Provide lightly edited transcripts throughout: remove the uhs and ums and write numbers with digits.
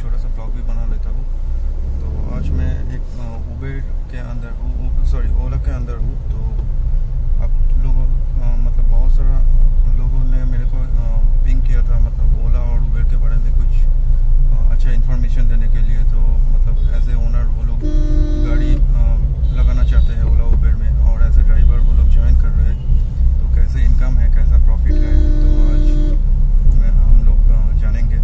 छोटा सा ब्लॉग भी बना लेता हूँ। तो आज मैं एक उबेर के अंदर हूँ, सॉरी ओला के अंदर हूँ। तो आप लोगों मतलब बहुत सारा लोगों ने मेरे को पिंग किया था, मतलब ओला और उबेर के बारे में कुछ अच्छा इन्फॉर्मेशन देने के लिए। तो मतलब एज ए ओनर वो लोग गाड़ी लगाना चाहते हैं ओला उबेर में, और एज ए ड्राइवर वो लोग ज्वाइन कर रहे हैं। तो कैसे इनकम है, कैसा प्रॉफिट है, तो आज हम लोग जानेंगे।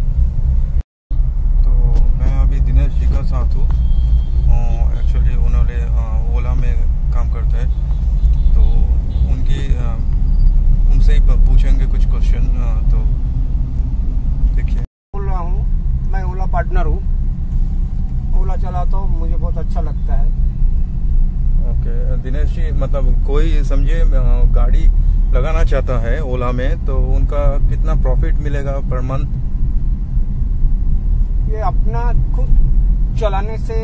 तो मैं अभी दिनेश जी का साथ हूँ। एक्चुअली उन्होंने ओला में काम करता है, तो उनसे ही पूछेंगे कुछ क्वेश्चन। तो देखिए, बोल रहा हूँ, मैं ओला पार्टनर हूँ। ओला चलाता हूँ, मुझे बहुत अच्छा लगता है। ओके दिनेश जी, मतलब कोई समझे गाड़ी लगाना चाहता है ओला में, तो उनका कितना प्रॉफिट मिलेगा पर मंथ? ये अपना खुद चलाने से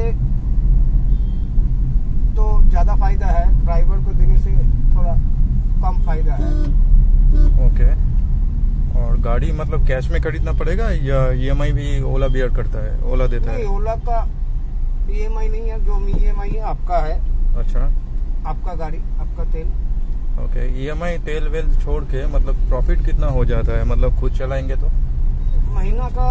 तो ज्यादा फायदा है, ड्राइवर को देने से थोड़ा कम फायदा है। ओके, और गाड़ी मतलब कैश में खरीदना पड़ेगा या ईएमआई भी ओला बियर करता है, ओला देता है? नहीं, ओला का ईएमआई नहीं है, जो ईएमआई है आपका है। अच्छा, आपका गाड़ी, आपका तेल। ओके, ईएमआई तेल वेल छोड़ के मतलब प्रॉफिट कितना हो जाता है, मतलब खुद चलाएंगे तो? महीना का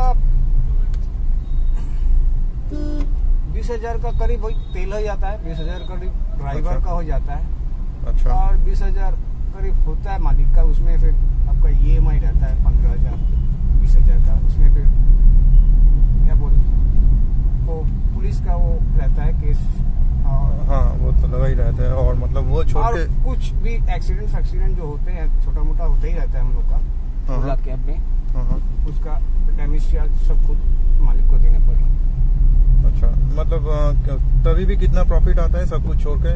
20,000 का करीब तेल हो जाता है, 20,000 करीब ड्राइवर का हो जाता है। अच्छा, और 20,000 करीब होता है मालिक का। उसमें फिर आपका ईएमआई रहता है 15,000 20,000 का। उसमें फिर क्या बोलते, वो पुलिस का वो रहता है केस। और हाँ वो तो लगा ही रहता है। और मतलब वो छोड़ के कुछ भी एक्सीडेंट जो होते हैं, छोटा मोटा होता ही रहता है हम लोग का ओला कैब में। उसका डैमेज चार्ज सब खुद मालिक को देने पड़ेगा। अच्छा, मतलब तभी भी कितना प्रॉफिट आता है सब कुछ छोड़ के?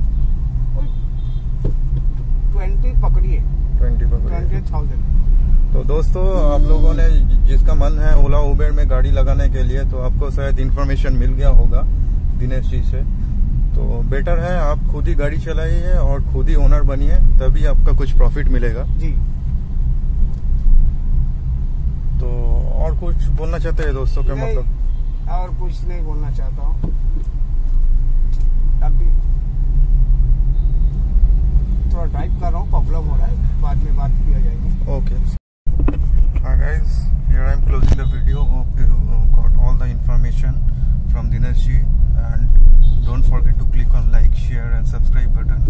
20 पकड़िए, 20,000। तो दोस्तों, आप लोगों ने जिसका मन है ओला उबेर में गाड़ी लगाने के लिए, तो आपको शायद इन्फॉर्मेशन मिल गया होगा दिनेश जी से। तो बेटर है आप खुद ही गाड़ी चलाइए और खुद ही ओनर बनिए, तभी आपका कुछ प्रॉफिट मिलेगा जी। तो और कुछ बोलना चाहते हैं दोस्तों के? मतलब और कुछ नहीं बोलना चाहता हूँ अभी। थोड़ा ड्राइव कर रहा हूँ, प्रॉब्लम हो रहा है, बाद में बात किया जाएगी। Okay, hi guys, here I am closing the video. Hope you got all the information from Dinesh ji, and don't forget to click on like, share and subscribe button.